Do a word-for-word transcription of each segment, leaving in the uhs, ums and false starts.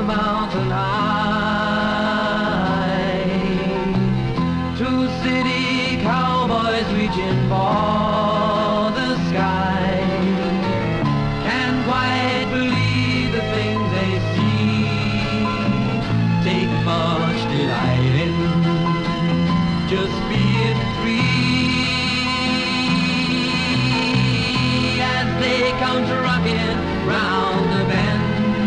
mountain high. Two city cowboys reaching for the sky can't quite believe the things they see. Take much delight in just being free as they come trucking round the bend.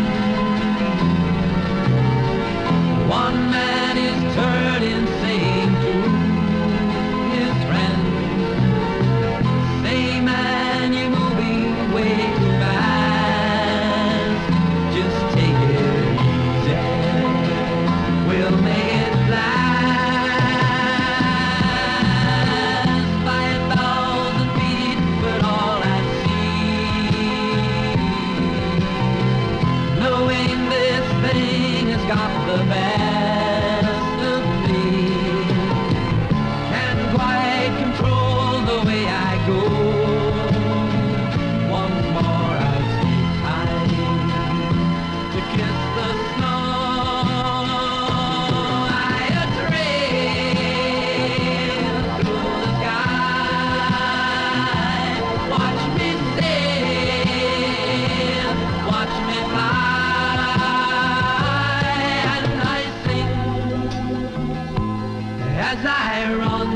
One man is turning, saying to his friend, "Say man, you're moving way too fast. Just take it easy, we'll make it last." Five thousand feet, but all at sea. Knowing this thing has got the best of me, can't quite control the way I go. Once more I take time to kiss the snow. I a trail through the sky. Watch me sail, watch me fly, and I sing as I run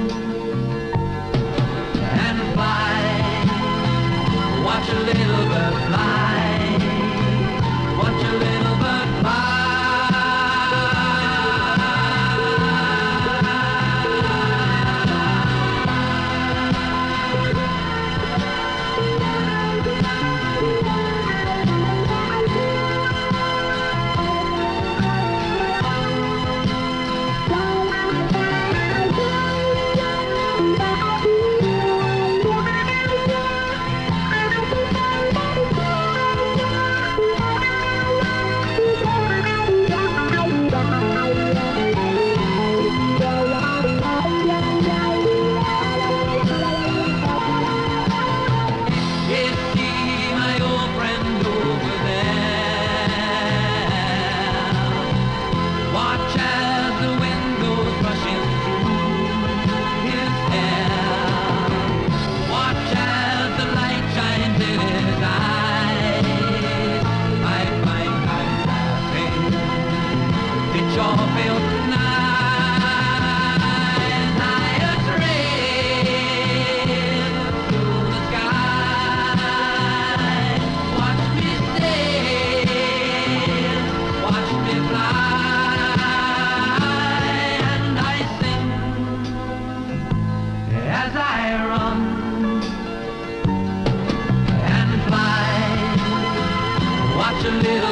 and fly. Watch a little bird fly, watch a little bird fly. Yes, see my old friend over there. Watch as the wind goes rushing through his hair. Watch as the light shines in his eyes. I find I'm laughing. It sure feels nice. I a trail through the sky. Watch me sail, watch me fly, and I sing as I run and fly. Watch a little